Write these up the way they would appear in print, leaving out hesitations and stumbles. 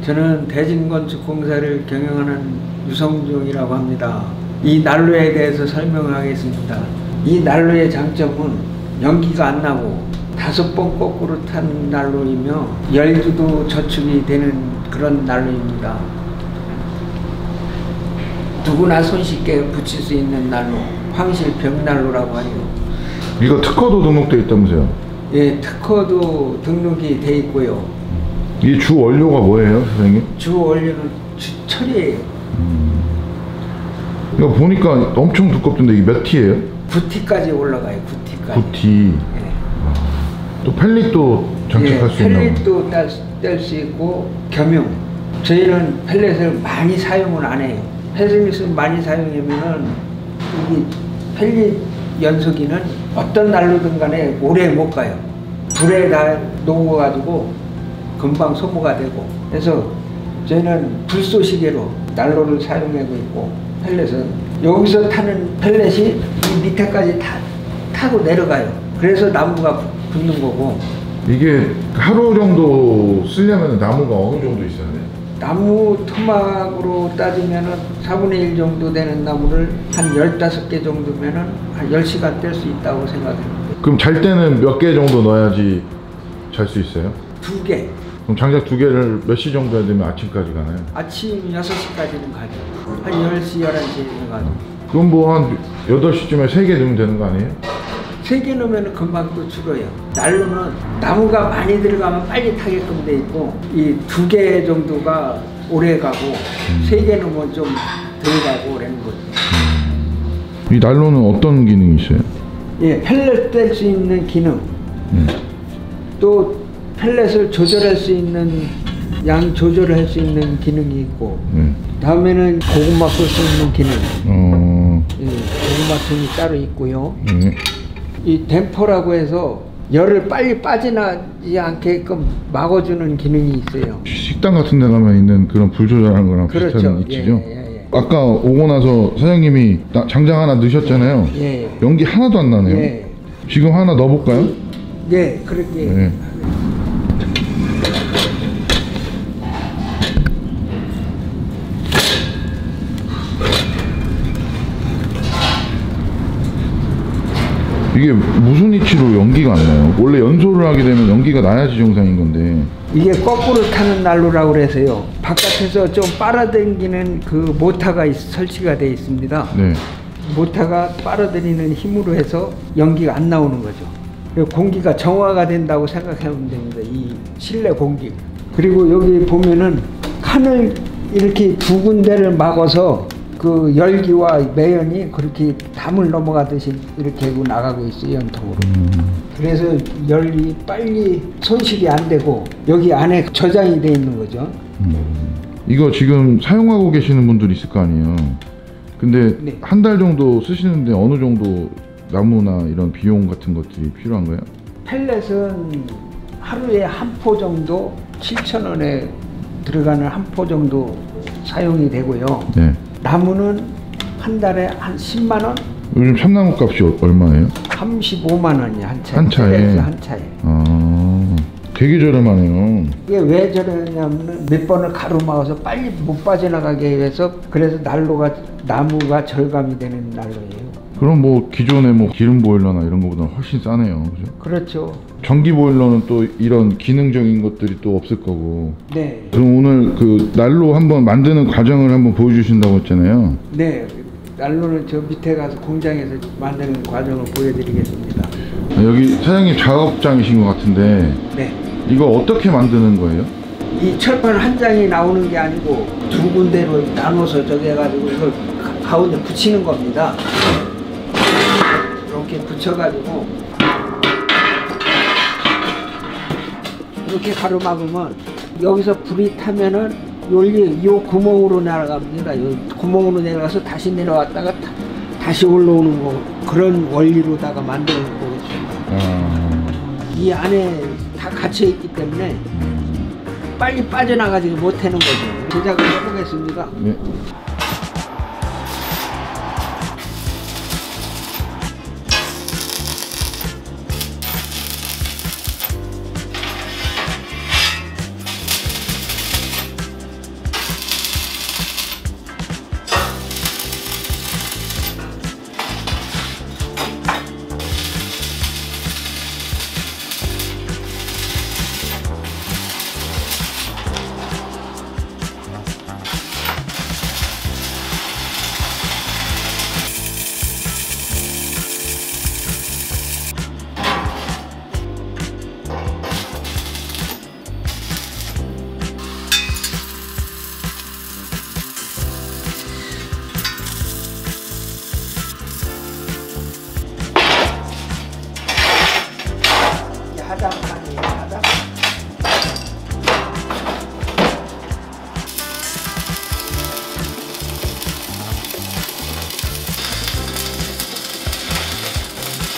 저는 대진건축공사를 경영하는 유성중이라고 합니다. 이 난로에 대해서 설명하겠습니다. 이 난로의 장점은 연기가 안 나고 5번 거꾸로 탄 난로이며 열기도 저축이 되는 그런 난로입니다. 누구나 손쉽게 붙일 수 있는 난로, 황실 벽난로라고 하요. 이거 특허도 등록돼 있다면서요? 예, 특허도 등록이 돼 있고요. 이 주 원료가 뭐예요, 선생님? 주 원료는 철이에요. 이거 보니까 엄청 두껍던데 이게 몇 T예요? 9T까지 올라가요. 9T까지. 9T. 예. 또 펠릿도 장착할 수 있나요? 펠릿도 뗄 수 있고 겸용. 저희는 펠렛을 많이 사용을 안 해요. 펠릿을 많이 사용하면은 이 펠릿 연소기는 어떤 난로든 간에 오래 못 가요. 불에 다 녹아가지고 금방 소모가 되고. 그래서 저희는 불쏘시개로 난로를 사용하고 있고, 펠렛은 여기서 타는 펠렛이 이 밑에까지 타고 내려가요. 그래서 나무가 붙는 거고. 이게 하루 정도 쓰려면 나무가 어느 정도 있어야 돼요? 나무 토막으로 따지면은 4분의 1 정도 되는 나무를 한 15개 정도면은 한 10시간 뗄 수 있다고 생각합니다. 그럼 잘 때는 몇 개 정도 넣어야지 잘 수 있어요? 2개. 그럼 장작 2개를 몇 시 정도 해야 되면 아침까지 가나요? 아침 6시까지는 가죠. 한 10시, 11시에는 가죠. 그럼 뭐 한 8시쯤에 3개 넣으면 되는 거 아니에요? 3개 넣으면 금방 또 줄어요. 난로는 나무가 많이 들어가면 빨리 타게끔 돼 있고, 이 2개 정도가 오래 가고 3개 넣으면 좀 덜 가고 그러는 거죠. 이 난로는 어떤 기능이 있어요? 예, 펠렛 뗄 수 있는 기능. 또 펠렛을 조절할 수 있는, 양 조절을 할 수 있는 기능이 있고, 다음에는 고구마 쓸 수 있는 기능. 예, 고구마 통이 따로 있고요. 이 댐퍼라고 해서 열을 빨리 빠지지 않게끔 막아주는 기능이 있어요. 식당 같은 데 가면 있는 그런 불 조절하는 거랑 그렇죠. 비슷한 위치죠? 예. 아까 오고 나서 사장님이 장작 하나 넣으셨잖아요. 예. 연기 하나도 안 나네요. 예. 지금 하나 넣어볼까요? 예, 그렇게. 네. 이게 무슨 위치로 연기가 안 나요? 원래 연소를 하게 되면 연기가 나야지 정상인 건데. 이게 거꾸로 타는 난로라고 그래서요. 바깥에서 좀 빨아당기는 그 모터가 설치가 되어 있습니다. 네. 모터가 빨아들이는 힘으로 해서 연기가 안 나오는 거죠. 공기가 정화가 된다고 생각하면 됩니다. 이 실내 공기. 그리고 여기 보면은 칸을 이렇게 2군데를 막아서 그 열기와 매연이 그렇게 담을 넘어가듯이 이렇게 하고 나가고 있어요, 연통으로. 그래서 열이 빨리 손실이 안 되고 여기 안에 저장이 돼 있는 거죠. 이거 지금 사용하고 계시는 분들 있을 거 아니에요. 근데 네. 한 달 정도 쓰시는데 어느 정도 나무나 이런 비용 같은 것들이 필요한 거예요? 펠렛은 하루에 한 포 정도 7,000원에 들어가는 한 포 정도 사용이 되고요. 네. 나무는 한 달에 한 10만 원? 요즘 참나무 값이 얼마예요? 35만 원이 한 차에. 한 차에? 한 차에. 되게 저렴하네요. 이게 왜 저러냐면 몇 번을 가로막아서 빨리 못 빠져나가게 해서, 그래서 나무가 절감이 되는 난로예요. 그럼 뭐 기존에 뭐 기름 보일러나 이런 거보다 훨씬 싸네요. 그죠? 그렇죠. 전기 보일러는 또 이런 기능적인 것들이 또 없을 거고. 네. 그럼 오늘 그 난로 한번 만드는 과정을 한번 보여주신다고 했잖아요. 네. 난로는 저 밑에 가서 공장에서 만드는 과정을 보여드리겠습니다. 여기 사장님 작업장이신 것 같은데. 네. 이거 어떻게 만드는 거예요? 이 철판 한 장이 나오는 게 아니고 2군데로 나눠서 저기 해가지고 이걸 가운데 붙이는 겁니다. 이렇게 붙여가지고 이렇게 가로막으면 여기서 불이 타면은 요 구멍으로 내려갑니다. 요 구멍으로 내려가서 다시 내려왔다가 다시 올라오는 거, 그런 원리로다가 만드는 거겠습니다. 이 안에 다 갇혀 있기 때문에 빨리 빠져나가지 못하는 거죠. 제작을 해보겠습니다. 네.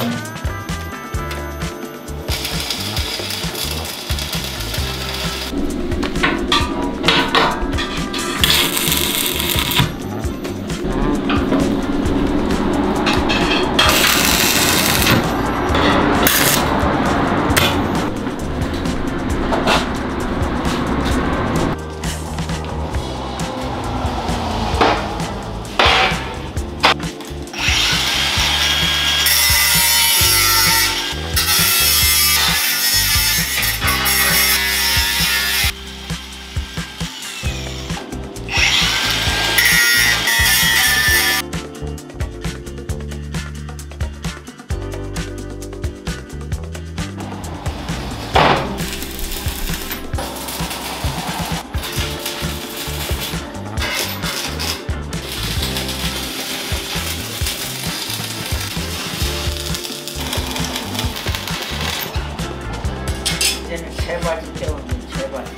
이제는 제바지 때문에 제바지.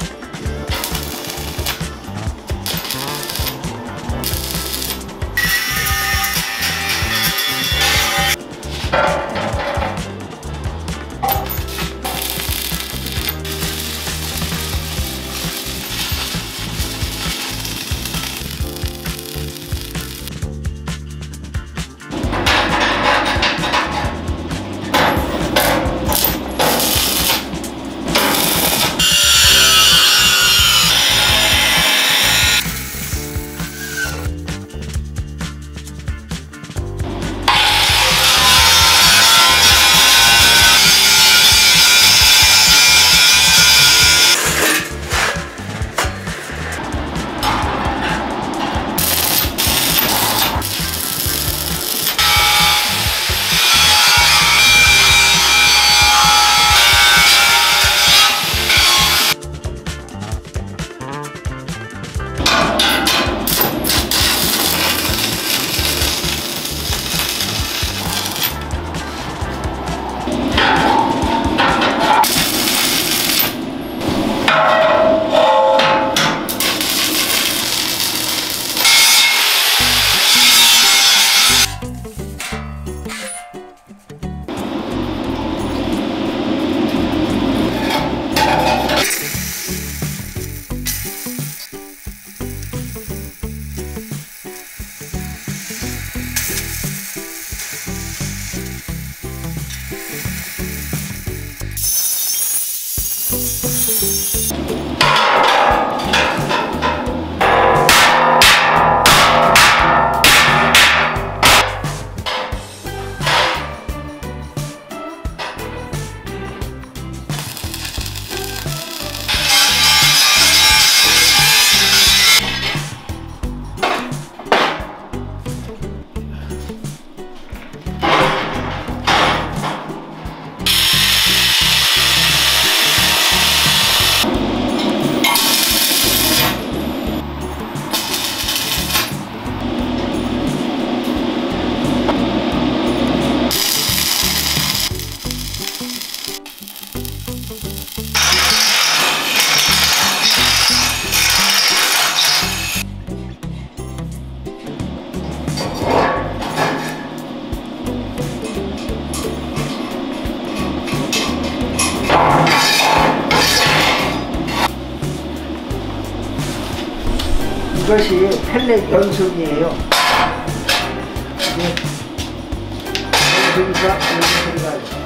이것이 펠렛 연속이에요. 이게 연속이가 연속이가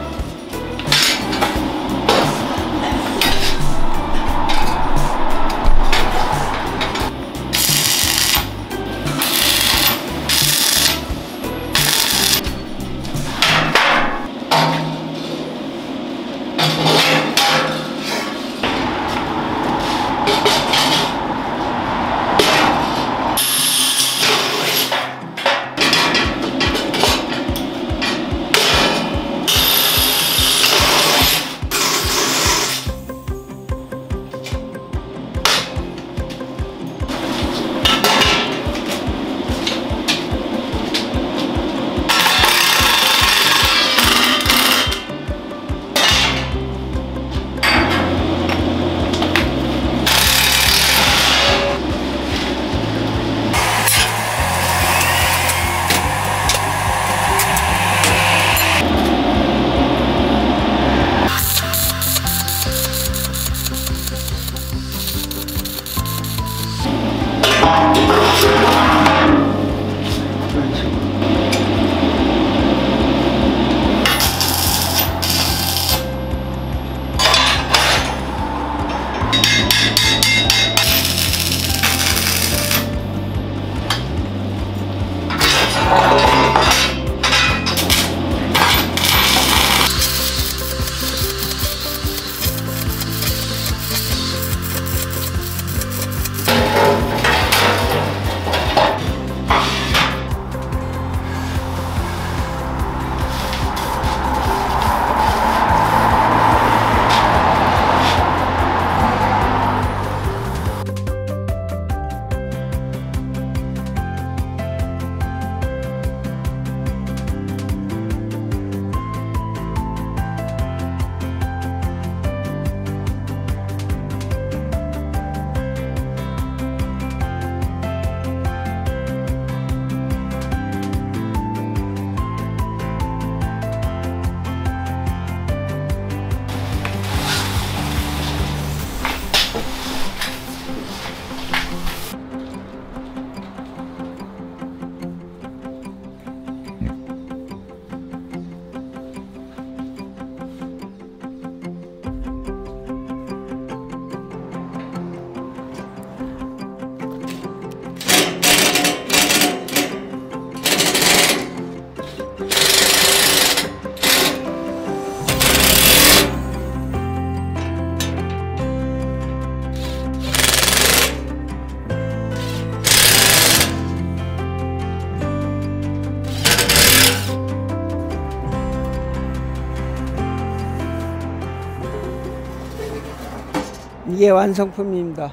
이게 완성품입니다.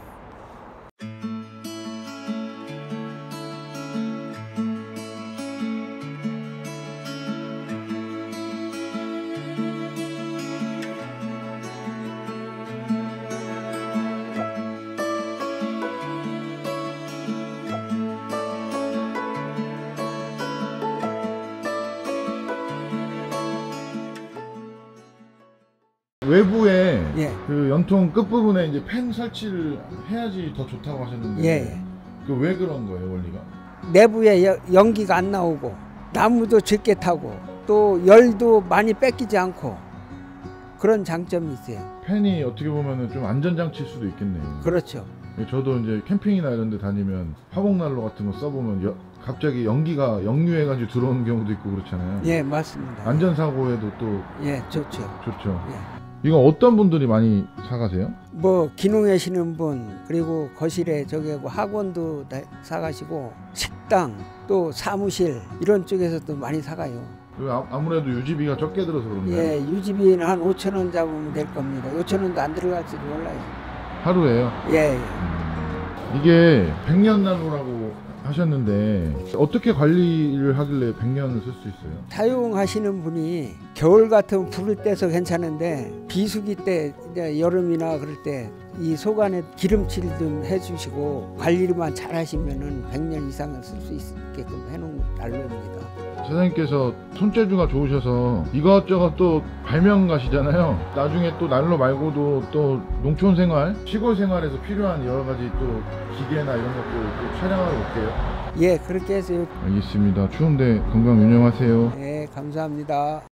외부에 예. 그 연통 끝부분에 이제 팬 설치를 해야지 더 좋다고 하셨는데 예. 그 왜 그런 거예요, 원리가? 내부에 연기가 안 나오고 나무도 적게 타고 또 열도 많이 뺏기지 않고 그런 장점이 있어요. 팬이 어떻게 보면은 좀 안전장치일 수도 있겠네요. 그렇죠. 저도 이제 캠핑이나 이런 데 다니면 화목난로 같은 거 써보면 갑자기 연기가 역류해가지고 들어오는 경우도 있고 그렇잖아요. 예, 맞습니다. 안전사고에도 또 예, 좋죠. 좋죠. 예. 이거 어떤 분들이 많이 사가세요? 뭐 기농하시는 분, 그리고 거실에 저기 학원도 다 사가시고 식당 또 사무실 이런 쪽에서도 많이 사가요. 아무래도 유지비가 적게 들어서 그런가요? 예, 유지비는 한 5,000원 잡으면 될 겁니다. 5,000원도 안 들어갈지도 몰라요. 하루에요? 예, 예. 이게 100년 나무라고 하셨는데 어떻게 관리를 하길래 100년을 쓸 수 있어요? 사용하시는 분이 겨울 같으면 불을 떼서 괜찮은데 비수기 때 이제 여름이나 그럴 때 이 속안에 기름칠 좀 해주시고 관리만 잘 하시면은 100년 이상을 쓸 수 있게끔 해놓은 난로입니다. 사장님께서 손재주가 좋으셔서 이것저것 또 발명가시잖아요. 나중에 또 난로 말고도 또 농촌 생활, 시골 생활에서 필요한 여러 가지 또 기계나 이런 것도 또 촬영하러 올게요. 예, 그렇게 해서 알겠습니다. 추운데 건강 유념하세요. 예, 감사합니다.